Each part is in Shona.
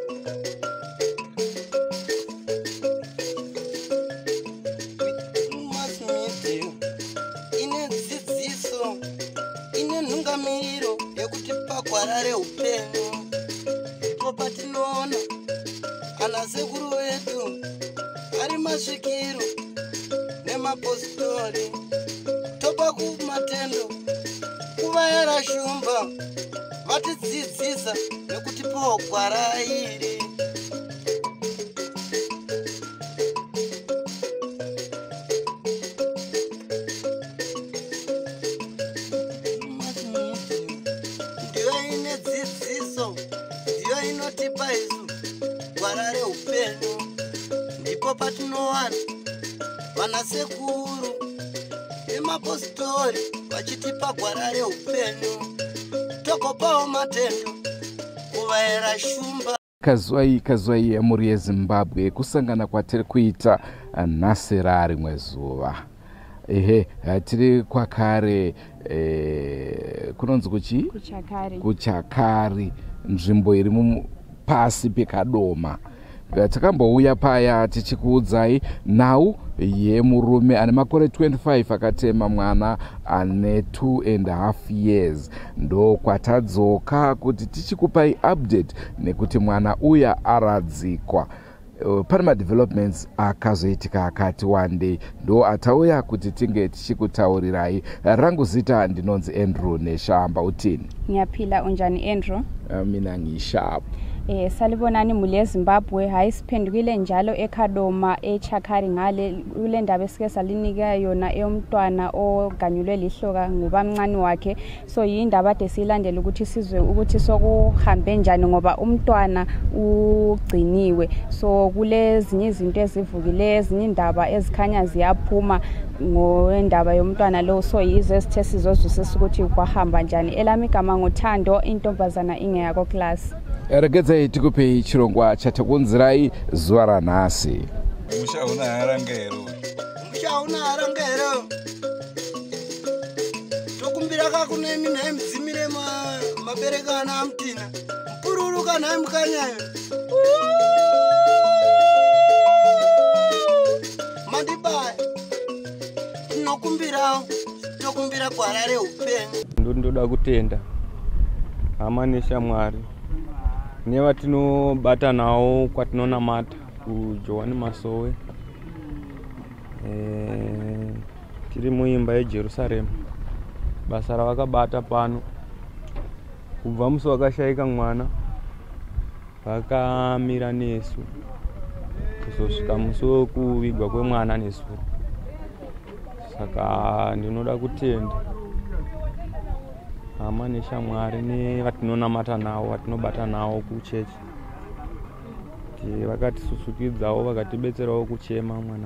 Nungamiro yekuti pagwarare upenyu ndipo patinoona ana sekuru vedu ari masvikiro nemapositori topa kumatendo kuvayera shumba vatidzidzisa nekuti pogwarairi. Ndipo patinowana vanasekuru nemapositori vachitipa gwara reupenyu togopawo matendo kuvayera shumba. Kazwai emhuri yeZimbabwe kusangana kwatiri kuita nhasi rarimwe zuva. Tiri kwakare kunonzi kuchi? Kuchakari, nzvimbo iri pasi pekadoma. Takambouya paya tichikuudzai nhau yemurume ane makore 25 akatema mwana ane 2.5 years. Ndo kwatadzoka kuti tichikupai update nekuti mwana uya aradzikwa. Pane madevelopments akazoitika akati wande, ndo atauya kuti tinge tichikutaurirai. Rangu zita ndinonzi Andrew Neshamba. Utini? Ngiyaphila, unjani Andrew? Mina ngisharp. Salibonani muli yeZimbabwe, hayi siphendukile njalo eKadoma eCHAKARI ngale kule ndaba esike salinika yona eyomntwana oganyulwe lihloka ngubamncane wakhe. So yindaba ade silandela ukuthi sizwe ukuthi sokuhambe njani ngoba umntwana ugciniwe. So kulezinye izinto ezivukile, ezinye indaba ezikhanya ziyaphuma ngoendaba yomntwana lo. So yizo esithe sizozwisisa ukuthi kwahamba njani. Elami igama ngoThando, intombazana ingeyako class. Regedzai tikupe chirongwa chatakunzirai zuva ranhasi. Mushauna harangero tokumbira kakune minhai mudzimire mabereka ana amutina mpururu kanhai mukanyayo mandibaya tokumbira gwara reupenyu. Ndoda kutenda hama neshamwari nevatinobata nawo kwatinonamata kuJohani Masowe, tiri muimba yeJerusarema. Basa ravakabata pano kubva musi wakashayika mwana vakamira nesu kuzosvika musi wekuvigwa kwemwana nesu. Saka ndinoda kutenda hama neshamwari nevatinonamata nawo vatinobata nawo kuchechi vakatisusukidzawo vakatibetserawo kuchema mwana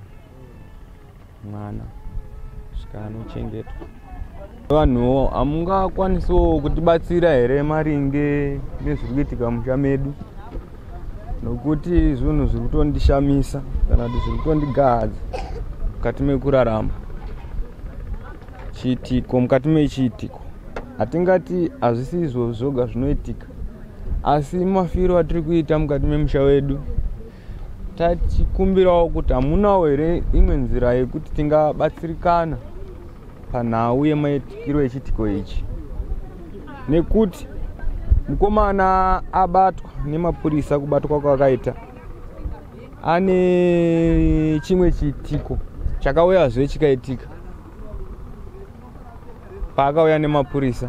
svika anochengetwa. Vanhuwo hamungakwanisawo kutibatsira here maringe nezviri kuitika musha medu, nokuti zvinhu zviri kutondishamisa kana kuti zviri kutondigadza mukati mekurarama. Chiitiko mukati mechiitiko hatingati hazvisi izvo zvoga zvinoitika, asi mafiro atiri kuita mukati memusha wedu tachikumbirawo kuti hamunawo here imwe nzira yekuti tingabatsirikana panhau yemaitikiro echitiko ichi. Nekuti mukomana abatwa nemapurisa, kubatwa kwakaita ane chimwe chiitiko chakauyazve chikaitika paakauya nemapurisa,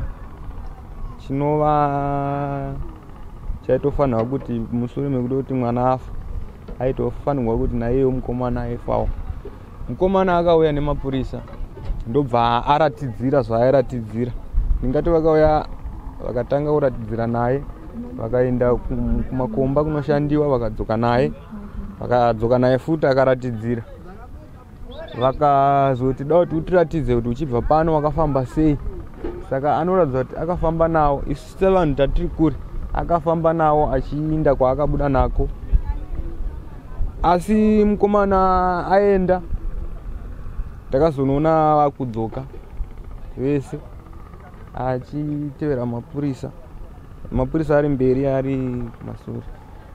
chinova chaitofanirwa kuti mushure mekuda kuti mwana afa aitofanirwa kuti naiyewo mukomana aifawo. Mukomana akauya nemapurisa ndobva aratidzira zvaairatidzira. Ndingati vakauya vakatanga kuratidzira naye, vakaenda kumakomba kunoshandiwa, vakadzoka naye futi akaratidzira. Vakazoti da kuti utiratidze kuti uchibva pano wakafamba sei. Saka anoratidza kuti akafamba nawo, isu sevanhu tatiri kure akafamba nawo achiinda kwaakabuda nako. Asi mukomana aenda, takazonoona vakudzoka vese achitevera mapurisa ari mberi ari kumashure.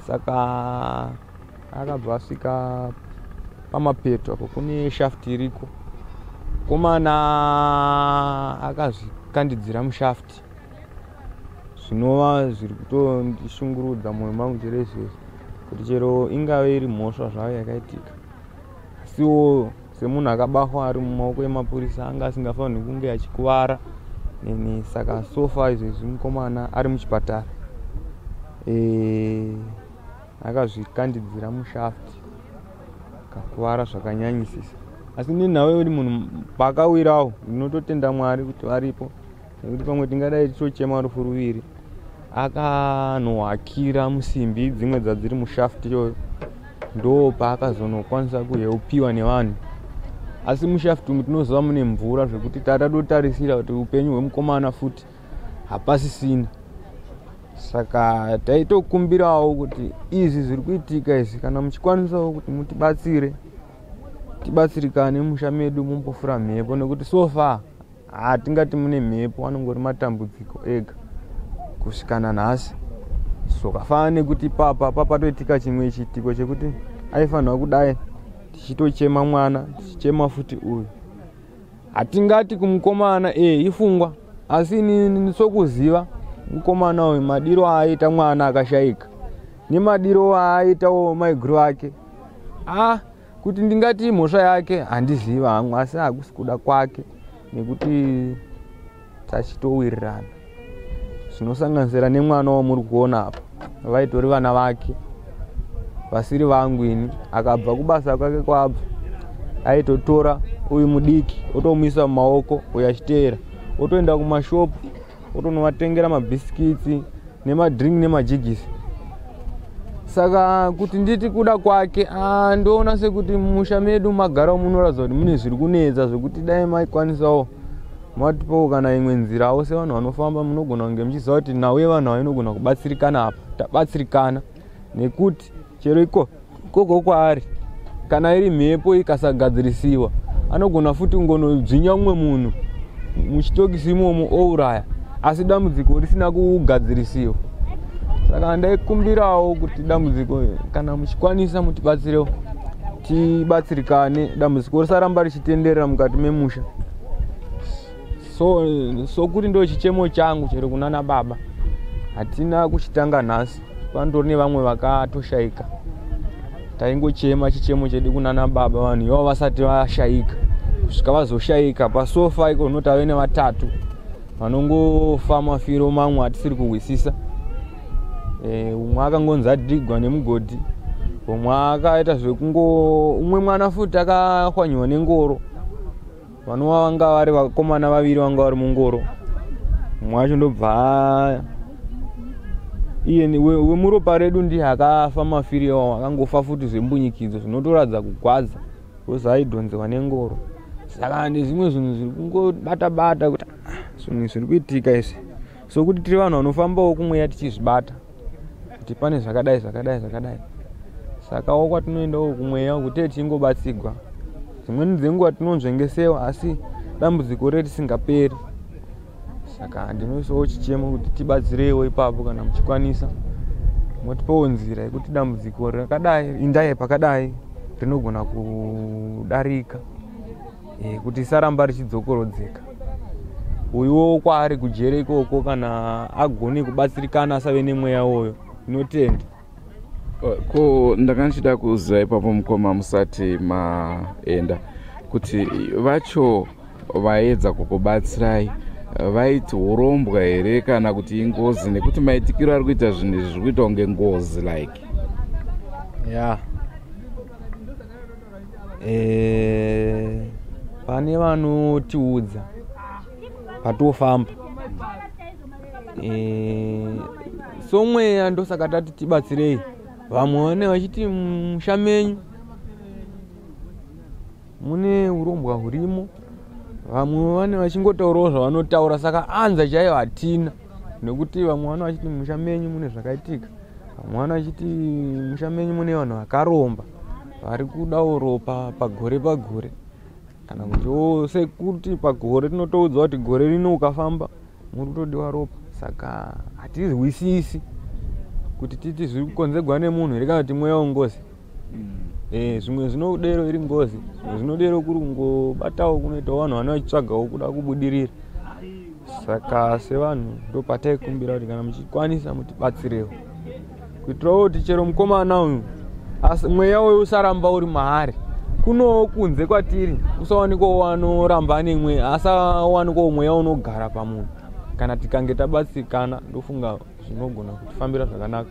saka akabva asvika pamapeto apo kune shafti iriko. Mukomana akazvikandidzira mushafti, zvinova zviri kutondishungurudza mwoyo mangu chero izvezvi kuti chero ingave iri mhosva zvayo yakaitika, asiwo semunhu akabatwa ari mumaoko emapurisa anga asingafanirwi kunge achikuvara neni. Saka sofa izvezvi mukomana ari muchipatara akazvikandidzira mushafti akakuvara zvakanyanyisisa. Asi nenhau yekuti munhu pakawirawo ndinototenda Mwari kuti varipo, nekuti pamwe tingadai tichochema rufu ruviri. Akanohakira musimbi dzimwe dzadziri mushafti iyoyo, ndo paakazonokwanisa kuheupiwa nevanhu. Asi mushafti umu tinoziva mune mvura zvekuti tatadotarisira kuti upenyu hwemukomana futi hapasisina. Saka taitokumbirawo kuti izvi zviri kuitika izvi kana muchikwanisawo kuti mutibatsire, tibatsirikane musha medu mumbofura mhepo, nekuti sofa hatingati mune mhepo, anongori matambudziko ega kusvikana nhasi. Zvakafanana nekuti papa toitika chimwe chitiko chekuti aifanirwa kudai tichitochema mwana, tichichema futi uyu. Hatingati kumukomana ifungwa, asi ini sokuziva mukomana uyu madiro aaita mwana akashayika nemadiro aaitawo maiguru ake. Kuti ndingati mhosva yake handiziva hangu, asi hakusi kuda kwake, nekuti tachitowirirana. Zvinosanganisira nemwana wamuri kuona apa, vaitori vana vake vasiri vangu ini. Akabva kubasa kwake kwabva, aitotora uyu mudiki otomisa mumaoko, uyu achiteera, otoenda kumashopu otonovatengera mabhisikitsi nemadrink nemajigisi. Saka kuti nditi kuda kwake, ndoona sekuti mumusha medu magara munoratidza kuti mune zviri kunetsa zvekuti dai maikwanisawo matipawo kana imwe nzirawo sevanhu vanofamba, munogona kunge muchiziva kuti nhau yevanhu ava inogona kubatsirikana apa. Tabatsirikana nekuti chero ikoko kwaari kana iri mhepo ikasagadzirisiwa, anogona futi kungonodzvinya mumwe munhu muchitokisi imomo ouraya, asi dambudziko risina kugadzirisiwa. Saka ndaikumbirawo kuti dambudziko kana muchikwanisa mutibatsirewo, tibatsirikane, dambudziko risaramba richitenderera mukati memusha. So kuti ndo chichemo changu chero kunana baba. Hatina kuchitanga nhasi, pandori nevamwe vakatoshayika. Taingochema chichemo chedu kunana baba, vanhu ivo vasati vashayika, kusvika vazoshayika pasofa iko notave nevatatu vanongofa mafiro mamwe atisiri kuhwisisa. Umwe akangonzi adhigwa nemugodhi, umwe akaita umwe mwana futi akahwanyiwa nengoro. Vanova vanga vari vakomana vaviri vanga vari mungoro. Umwe wacho ndobva iye wemuropa redu ndiye akafa mafiri iwawo, akangofa futi zvembunyikidzo zvinotoradza kugwadza, ozaidhonzewa nengoro. Saka ndezvimwe zvinhu zviri kungobata kuti zvinhu zviri kuitika izvi. Sokuti tiri vanhu vanofambawo kumweya tichizvibata kuti pane zvakadai. Saka kwatinoendawo kumweya kuti tichingobatsigwa. Dzimweni dzenguva tinonzvengesewa, asi dambudziko redu risingaperi. Saka ndinoisawo chichemo kuti tibatsirewo ipapo kana muchikwanisa, motipawo nzira yekuti dambudziko rakadai, indai pakadai, rinogona kudarika, kuti isaramba richidzokorodzeka. Uyuwo kwaari kujere ikoko kana agone kubatsirikana asave nemweya woyo, inotenda. Ko ndakanchida kuziva ipapo mukoma musati maenda kuti vacho vaedza kukubatsirai vaiti urombwa here kana kuti ingozi, nekuti maitikiro ari kuita zvinhu izvi zviri kuita kunge ngozi like. Pane vanotiudza patofamba somweya, ndosaka tati tibatsirei. Vamwe vane vachiti musha menyu mune urombwa hurimo, vamwe vane vachingotaurawo zvavanotaura, saka anza chaiyo hatina, nekuti vamwe vane vachiti musha menyu mune zvakaitika, vamwe vane vachiti musha menyu mune vanhu vakaromba vari kudawo ropa pagore, kana kuti sekuti pagore tinotoudza kuti gore rino ukafamba muri kutodiwa ropa. Saka hatizwisisi kuti titi zviri kukonzerwa nemunhu here kana kuti mweya wongozi. Zvimwe zvinodero iri ngozi, zvimwe zvinodero kuri kungobatawo kunoitawo vanhu vana vachitsvagawo kuda kubudirira. Saka sevanhu ndopataikumbira kuti kana muchikwanisa mutibatsirewo kuitirawo kuti chero mukomana uyu mweya uyu usaramba uri mahari. Kunowo kunze kwatiri usawanikwawo wanoramba nemwe, asawanikwawo mweya unogara pamunhu. Kana tikange tabatsikana ndofunga zvinogona kutifambira zvakanaka.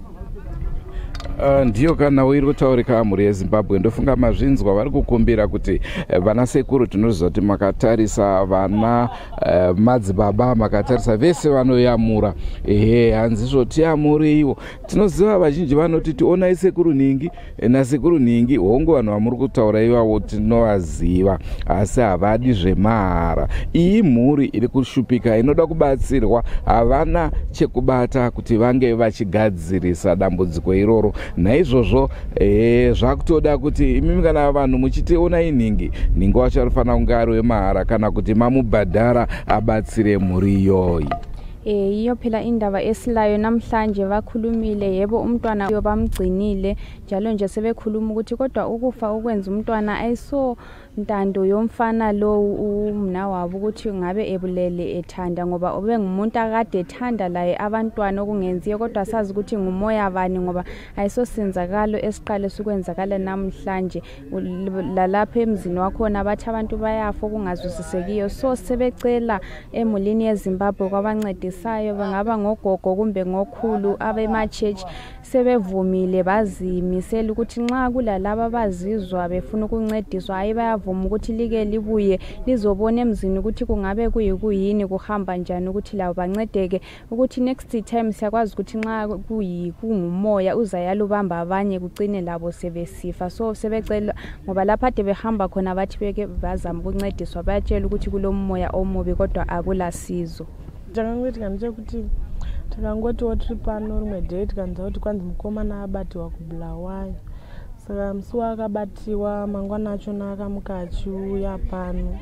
Ndiyo kana uri kutaurika mhuri yeZimbabwe, ndofunga mazvinzwa vari kukumbira kuti vana sekuru tinoziva kuti makatarisa vana madzibaba, makatarisa vese vanoyamura. Hanzi zvotiyamuri iwo. Tinoziva vazhinji vanoti tionai sekuru ningi nasekuru ningi, hongu vanhu vamuri kutaura ivavo tinovaziva asi havadi zvemahara. Iyi mhuri iri kushupika inoda kubatsirwa, havana chekubata kuti vange vachigadzirisa dambudziko iroro. Naizvozvo zvakutoda kuti imimi kana vanhu muchitiona iningi wacho anofanira kunge ari wemahara kana kuti mamubhadhara abatsire mhuri iyoyi. Iyo phela indaba esilayo namhlanje bakhulumile, yebo umntwana yo bamgcinile njalo nje sebekhuluma ukuthi kodwa ukufa ukwenza umntwana ayiso ntando yomfana lo umna wabo ukuthi ngabe ebulele ethanda, ngoba ubengumuntu akade ethanda laye abantwana okungenziyo, kodwa sazi ukuthi ngumoya bani ngoba ayisosenzakalo esiqale sukwenzakala namhlanje. Lalapha emzini wakhona bathi abantu bayafa okungazwisisekiyo. So sebecela emulini yeZimbabwe kwabancedisayo, bangaba ngogogo kumbe ngokhulu abema-church, sebevumile bazimisela ukuthi nxa kulalaba bazizwa befuna ukuncediswa hayi bayavuma ukuthi like libuye lizobona emzini ukuthi kungabe kuyini kuhamba njani, ukuthi labo bancedeke, ukuthi next time siyakwazi ukuthi nxa kungumoya uzayala ubamba abanye kucine labo sebesifa. So sebecela ngoba lapha ade behamba khona bathi beke bazama ukuncediswa, bayatshela ukuthi kulomoya omubi kodwa akulasizo. Takangoitika ndechekuti takangotiwo tiri pano rimwe day tikanza kuti kwanzi mukomana abatiwa kuBulawayo. Saka musi wakabatiwa mangwana achona akamuka achiuya pano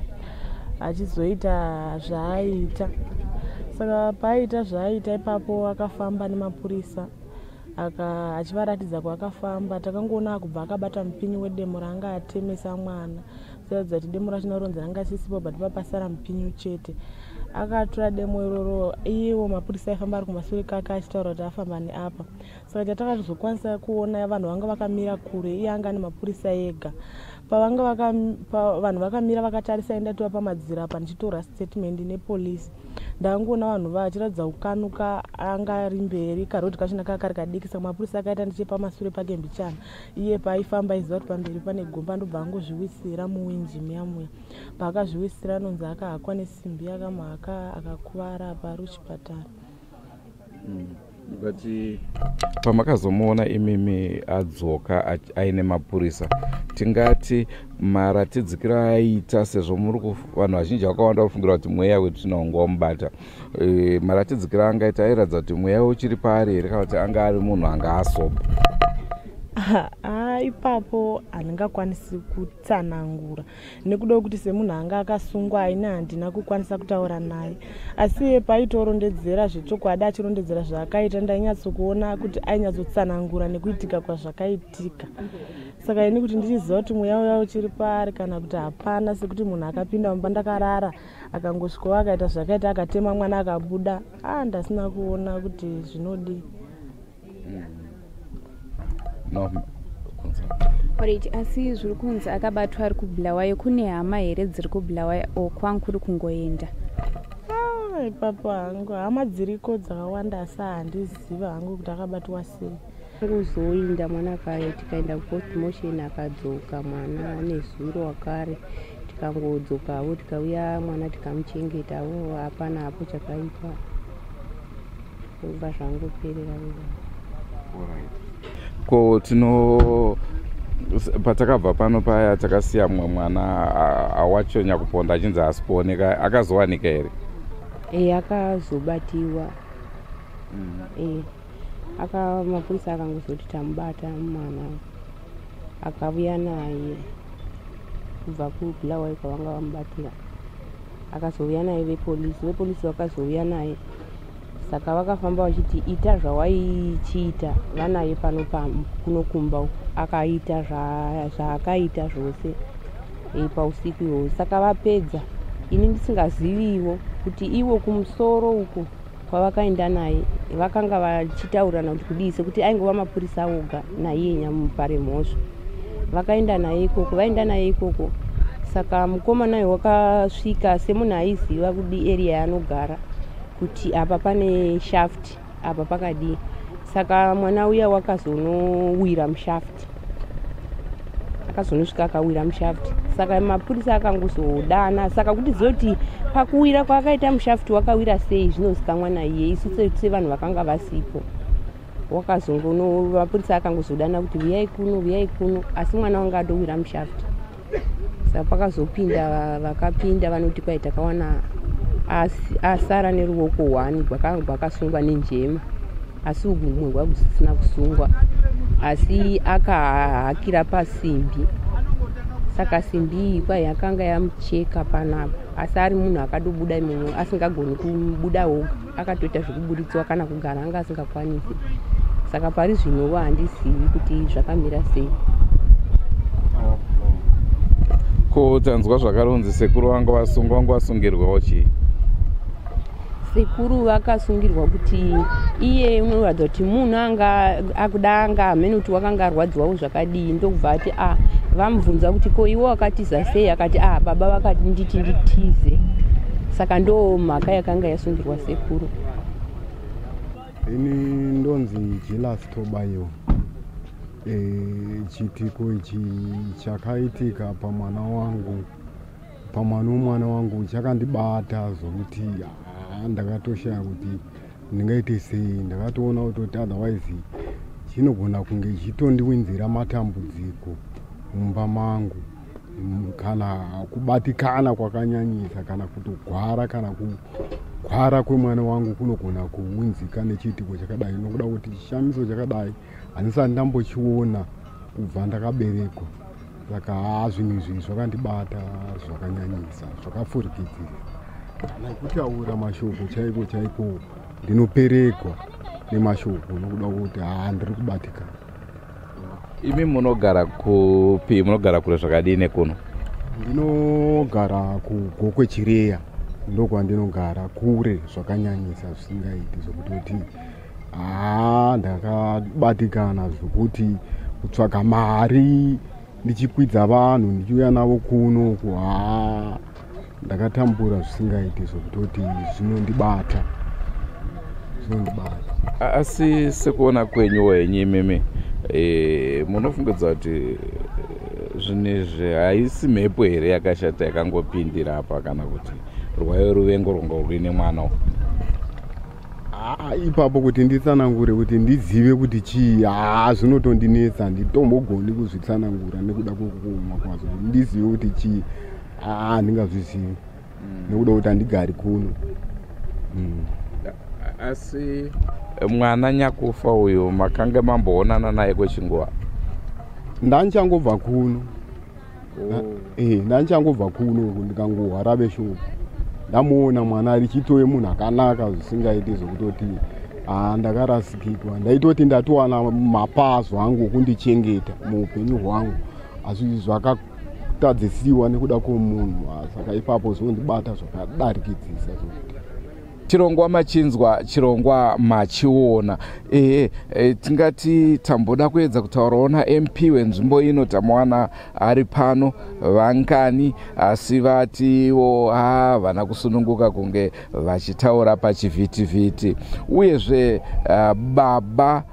achizoita zvaaita. Saka paaita zvaaita ipapo akafamba nemapurisa achivaratidza kwakafamba. Takangoona kubva akabata mupinyi wedemo ranga atemesa mwana. Saka kuti demo rachina ronzi ranga sisipo but papasara mupinyi chete. Akatora demo iroro, iwo mapurisa aifamba ari kumashure kake achitaura kuti afamba neapa. Saka chatakazokwanisa kuona vanhu vanga vakamira kure, iye anga nemapurisa ega. Vanhu vakamira vakatarisa endatiwa pamadziro apa ndichitora statement nepolisi. Ndangoona vanhu vachiratidza kukanuka anga ari mberi, karoti kachona kari kadiki. Saka mapurisa akaita nechepamashure pake mbichana. Iye paaifamba aiziva kuti pamberi pane gomba, ndobva angozviwisira muwinji muya. Paakazviwisira anonzi akahakwa nesimbi yakamhaka akakuvara pari kuchipatara. But pamakazomuona imimi adzoka aine mapurisa, tingati maratidzikira aita sezvo muri vanhu vazhinji vakawanda kufungira kuti mweya wedu tinaunga wamubata, maratidzikira angaita airatidza kuti mweya uchiri pari here kana kuti anga ari munhu anga asoba? Ipapo handingakwanisi kutsanangura nekuda kuti semunhu anga akasungwa aina handina kukwanisa kutaura naye, asi paitorondedzera zvechokwadi achirondedzera zvaakaita ndainyatsokuona kuti ainyatsotsanangura nekuitika kwazvakaitika. Saka ini kuti ndichiziva kuti mweya uya uchiri pari kana kuti hapana, sekuti munhu akapinda mumba ndakarara akangosvikawo akaita zvakaita akatema mwana akabuda, ndasina kuona kuti zvinodii. No. Alright, asi zviri kunzi akabatwa ari kuBulawayo, kune hama here dziri kuBulawayo okwangu kuri kungoenda? Ipapo hangu hama dziriko dzakawanda asi handiziva hangu kuti akabatwa sei. Kuzoinda mwana kaye tikaenda kupost-mortem akadzoka mwana nezuro wakare, tikangodzokawo tikauya mwana tikamuchengetawo, hapana hapo chakaitwa kubva zvangoperera. Ko patakabva pano paya takasiya mumwe mwana awachonya kuponda achinzi haasi kuoneka, akazowanika here? Akazobatiwa. Mapurisa akangozoti tamubata mwana, akauya naye kubva kuBulawayo kwavanga vamubatira, akazouya naye vepolisi vakazouya naye. saka vakafamba vachiti ita zvawaichiita vanaye pano kunokumba akaita zvaakaita zvose pausiku ihwo. Saka vapedza ini ndisingaziviwo kuti ivo kumusoro uku kwavakaenda naye vakanga vachitaurana kuti kudii, sekuti aingova mapurisa oga naiyenya mupare mhosva. Vakaenda naye ikoko, vaenda naye ikoko. Saka mukomana uyu wakasvika semunhu aiziva kudi area yaanogara kuti apa pane shaft apa pakadii. Saka mwana uya wakazonowira mushafti, akazonosvika akawira mushafti. Saka mapurisa akangozodana, saka kuti zoti pakuwira kwaakaita mushafti wakawira sei zvinozika mwana iye. Isu sevanhu vakanga vasipo wakazongono mapurisa akangozodana kuti uyai kuno, asi mwana wanga atowira mushafti. Saka pakazopinda vakapinda vanoti kwai takawana asara neruoko 1 rwakasungwa nenjema, asi ugumwe rwagusisina kusungwa, asi akahakira pasimbi. Saka simbi iyi kwai yakanga yamucheka panapa, asi ari munhu akadobuda imomo asingagoni kubuda oga, akatoita zvekubuditsiwa kana kugara anga asingakwanisi. Saka pari zvinowo handizivi kuti zvakamira sei. Ko tanzwa zvakaronzi sekuru vanga vasungirwawo chii? Sekuru vakasungirwa kuti iye unoratidza kuti munhu anga amene kuti wakanga arwadziwawo zvakadii, ndokubva ati vamubvunza kuti ko iwo wakatiza sei, akati baba vakati nditi nditize. Saka ndo mhaka yakanga yasungirwa sekuru. Ini ndonzi Jilas Tobayo. Chitiko ichi chakaitika pamwana wangu chakandibata zvokuti ndakatoshaya kuti ndingaite sei. Ndakatoona kuti otherwise chinogona kunge chitondiwinzira matambudziko mumba mangu, kana kubatikana kwakanyanyisa, kana kutogwara, kana kugwara kwemwana wangu kunogona kuwinzika nechitiko chakadai. Nokuda kuti chishamiso chakadai handisati ndambochiona kubva ndakaberekwa. Saka zvinhu izvi zvakandibata zvakanyanyisa, zvakafurikidzira. Nekutaura mashoko chaiko ndinoperekwa nemashoko nokuda kuti ndiri kubatikana. Imi munogara kupi? Munogara kure zvakadini kuno? Ndinogara kuGokwe Chireya, ndokwandinogara, kure zvakanyanyisa zvisingaiti, zvokuti ndakabatikana zvokuti kutsvaga mari ndichikwidza vanhu ndichiuya navo kuno ndakatambura zvisingaiti, zvokuti zvinondibata. Asi sekuona kwenyu wenyu imimi munofungidza kuti zvinezvi haisi mhepo here yakashata yakangopindira apa, kana kuti rwayo ruvengo runga ruri nemwana? Ipapo kuti nditsanangure kuti ndizive kuti chii, zvinotondinetsa, nditombogoni kuzvitsanangura nekuda kwekukuma kwazo. Ndizive kuti chii, handingazvizivi nekuda kuti handigari kuno. Asi mwana Nyakufa uyu makanga mamboonana naye kwechinguva? Ndanichangovha kuno. Ndanichangovha kuno ndikangohwara veshoko. Ndamuona mwana ari chitowe munhu akanaka zvisingaiti, zvokutoti ndakarasikirwa. Ndaitoti ndatowana mapazo angu kundichengeta muupenyu hwangu, asi zvakatadzisiwa nekuda kwomunhu. Saka ipapo zvondibata zvakadarikidzisa. Chirongwa machinzwa, chirongwa machiona. Tingati tamboda kuedza kutaurawo MP wenzvimbo ino, tamuwana ari pano, vangani, asi vatiwo vana kusununguka kunge vachitaura pachivhitivhiti. Uyezve baba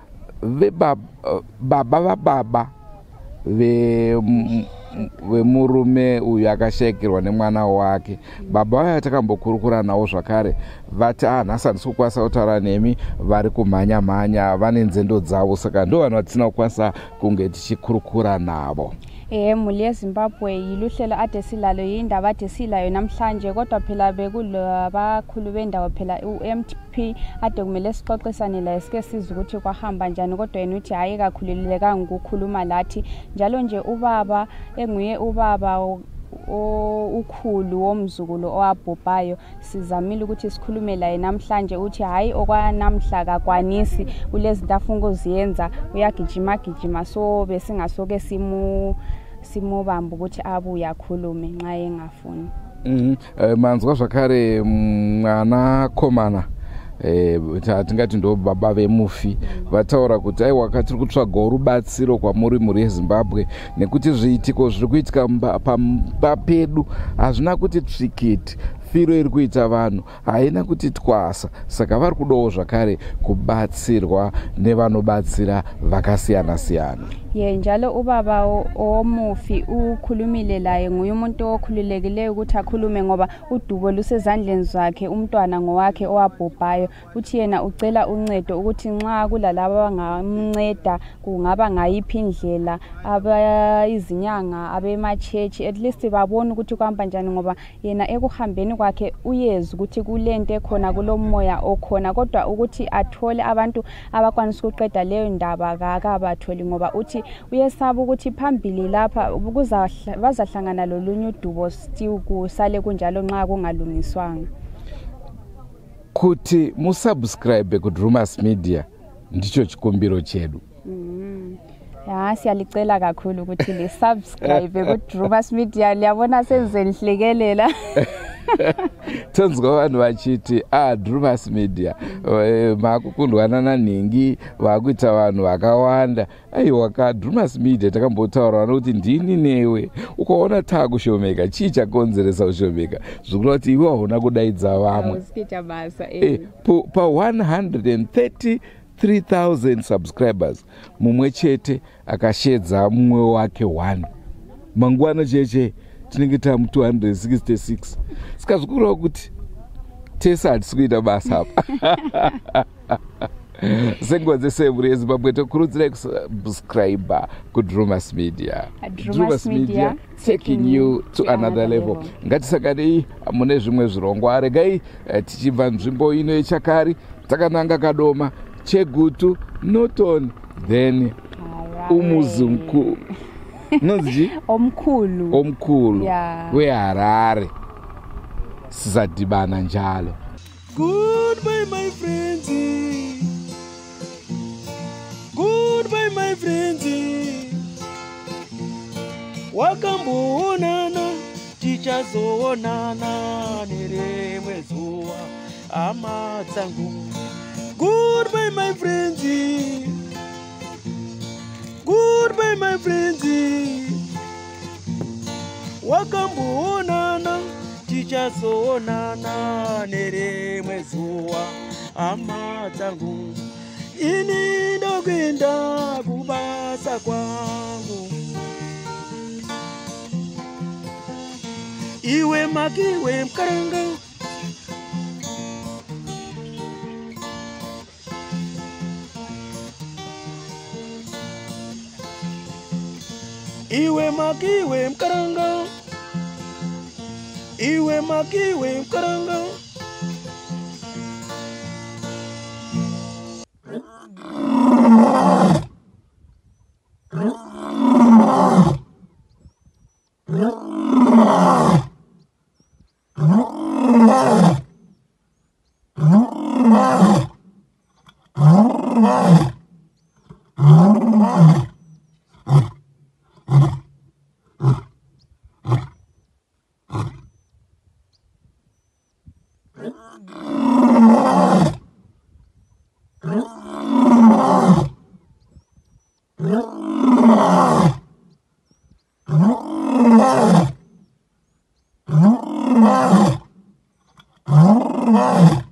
vemurume uyu akashayikirwa nemwana wake. Baba vaya takambokurukura nawo zvakare, vati nhasi handisi kukwanisa kutaura nemi, vari kumhanya-mhanya, vane nzendo dzavo, saka ndo vanhu vatisina kukwanisa kunge tichikurukura navo. Mhuli yeZimbabwe yiluhlelo ade silalo, yindaba ade silayo namhlanje, kodwa phela bekulabakhulu bendawo phela uMP ade kumele sixoxisane laye sike sizwe ukuthi kwahamba njani, kodwa yena uthi hayi kakhululekanga ukukhuluma lathi. Njalo nje ubaba enguye ubaba ukhulu womzukulu owabhubhayo sizamile ukuthi sikhulume laye namhlanje uthi hayi okwanamhla kakwanisi kulezinto afuna ukuziyenza uyagijima so besingasoke simubamba ukuthi abuye akhulume nxa engafuni. Manzwa zvakare mwanakomana tingati ndo baba vemufi vataura kuti aiwa tiri kutsvaga rubatsiro kwamuri muri yeZimbabwe nekuti zviitiko zviri kuitika pamba pedu hazvina kuti tsvikiti. Firo iri kuita vanhu haina kuti twasa, saka vari kudawo zvakare kubatsirwa nevanobatsira vakasiyana siyana. Njalo ubaba omufi ukhulumile laye, nguye umuntu okhululekileyo ukuthi akhulume ngoba udubo lusezandleni zakhe, umntwana ngowakhe owabhubhayo. Uthi yena ucela uncedo ukuthi nxa kulalabo abangamnceda kungaba ngayiphi indlela, izinyanga, abemachechi, at least babone ukuthi kuhamba njani ngoba yena ekuhambeni kwakhe uyeza ukuthi kulento ekhona kulomoya okhona, kodwa ukuthi athole abantu abakwanisa ukuqeda leyo ndaba akabatholi ngoba uthi uyesaba ukuthi phambili lapha bazahlangana lolunye udubo still kusale kunjalo nxa kungalungiswanga. Kuti musubscribe ku Drewmas Media ndicho chikumbiro chedu. Siyalicela kakhulu ukuthi le subscribe ku Drewmas Media, liyabona senzenhlekelela. Tonzwa vanhu vachiti Drewmas Media makukundwana naningi vakuita vanhu vakawanda. Aiwa ka Drewmas Media takambotaura kuti ndini newe ukaona takushomeka chii chakonzeresa kushomeka zvikuru kuti iwe hauna kudaidza vamwe pa 133,000 subscribers mumwe chete akashedza mumwe wake 1 mangwana cheche tinenge tamu 266 sikazvikurawo kuti tese hatisi kuita basa apa. Senguva dzese muri yeZimbabwe tokurudzirai kusubscribe ku Drewmas Media. Drewmas Media taking you to another level. Ngatisakadei mune zvimwe zvirongwa, regai tichibva nzvimbo ino yeCHAKARI takananga Kadoma, Chegutu, Norton, then umuzungu nonzi omkhulu weHarare sizadibana njalo. Goodbye my friends, goodbye my friends, wakamboonana tichazoonana nerimwe zuva hama dzangu. Goodbye my friends, goodbye my friends, wakamboonana tichazoonana nerimwe zuva hama dzangu. Ini ndokwenda kubasa kwangu, iwe makiwe mkaranga, iwe makiwe mkaranga, iwe makiwe mkaranga. Oh,